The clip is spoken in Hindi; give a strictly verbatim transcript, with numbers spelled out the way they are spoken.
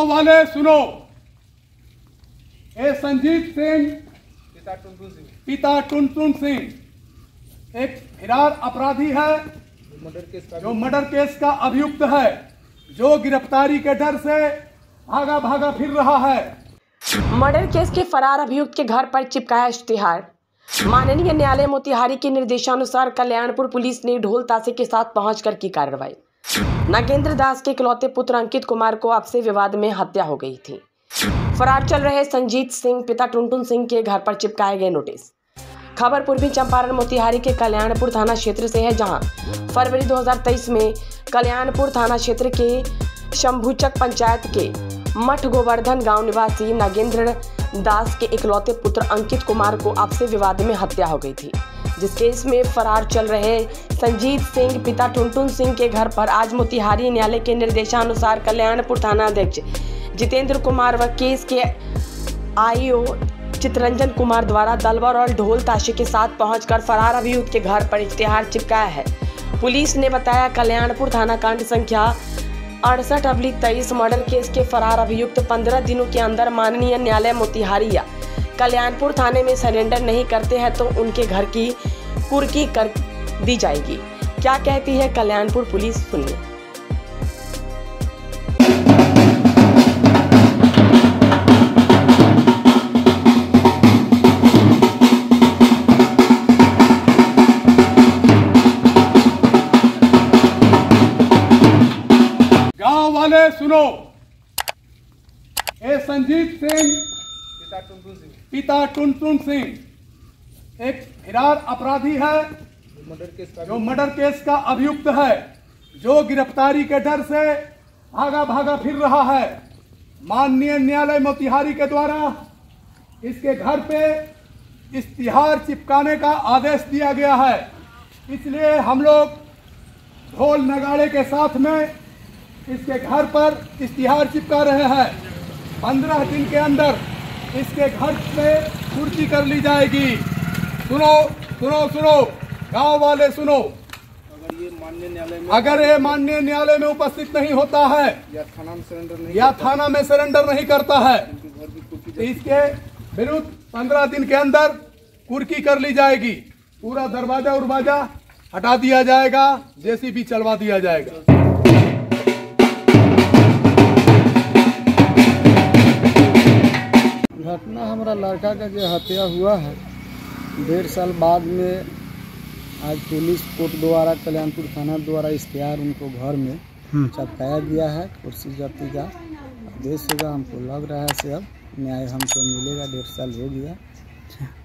गांव वाले सुनो, ए संजीत सिंह पिता टुनटुन सिंह पिता टुनटुन सिंह एक फरार अपराधी है जो मर्डर केस का अभियुक्त है, जो गिरफ्तारी के डर से भागा भागा फिर रहा है। मर्डर केस के फरार अभियुक्त के घर पर चिपकाया इश्तिहार। माननीय न्यायालय मोतिहारी के निर्देशानुसार कल्याणपुर पुलिस ने ढोल ताशे के साथ पहुंचकर की कार्रवाई। नागेंद्र दास के इकलौते पुत्र अंकित कुमार को आपसी विवाद में हत्या हो गई थी। फरार चल रहे संजीत सिंह पिता टुनटुन सिंह के घर पर चिपकाए गए नोटिस। खबर पूर्वी चंपारण मोतिहारी के कल्याणपुर थाना क्षेत्र से है, जहां फरवरी दो हज़ार तेईस में कल्याणपुर थाना क्षेत्र के शंभुचक पंचायत के मठ गोवर्धन गांव निवासी नागेंद्र दास के इकलौते पुत्र अंकित कुमार को आपसी विवाद में हत्या हो गई थी। जिस केस में फरार चल रहे संजीत सिंह पिता टुनटुन सिंह के घर पर आज मोतिहारी न्यायालय के निर्देशानुसार कल्याणपुर थाना अध्यक्ष जितेंद्र कुमार व केस के आईओ चितरंजन कुमार द्वारा दलवर और ढोल ताशे के साथ पहुंचकर फरार अभियुक्त के घर पर इश्तिहार चिपकाया है। पुलिस ने बताया कल्याणपुर थाना कांड संख्या अड़सठ अब्लिक तेईस मर्डर केस के फरार अभियुक्त पंद्रह दिनों के अंदर माननीय न्यायालय मोतिहारी या कल्याणपुर थाने में सरेंडर नहीं करते हैं तो उनके घर की कुर्की कर दी जाएगी। क्या कहती है कल्याणपुर पुलिस, सुनिए। गांव वाले सुनो, ए संजीत सिंह पिता टुनटुन सिंह पिता टुनटुन सिंह एक फरार अपराधी है जो मर्डर केस का अभियुक्त है, जो गिरफ्तारी के डर से भागा भागा फिर रहा है। माननीय न्यायालय मोतिहारी के द्वारा इसके घर पे इश्तिहार चिपकाने का आदेश दिया गया है, इसलिए हम लोग ढोल नगाड़े के साथ में इसके घर पर इश्तिहार चिपका रहे हैं। पंद्रह दिन के अंदर इसके घर पे कुर्की कर ली जाएगी। सुनो सुनो सुनो गांव वाले सुनो, अगर ये माननीय न्यायालय में अगर ये माननीय न्यायालय में उपस्थित नहीं होता है या थाना में सरेंडर नहीं या थाना में सरेंडर नहीं करता है तो इसके विरुद्ध पंद्रह दिन के अंदर कुर्की कर ली जाएगी। पूरा दरवाजा उरवाजा हटा दिया जाएगा, जेसीबी चलवा दिया जाएगा। घटना हमारा लड़का का जो हत्या हुआ है डेढ़ साल बाद में आज पुलिस कोर्ट द्वारा कल्याणपुर थाना द्वारा इश्तिहार उनको घर में चिपकाया गया है। कुर्सी जब्ती का आदेश होगा। हमको लग रहा है से अब न्याय हमको मिलेगा। डेढ़ साल हो गया।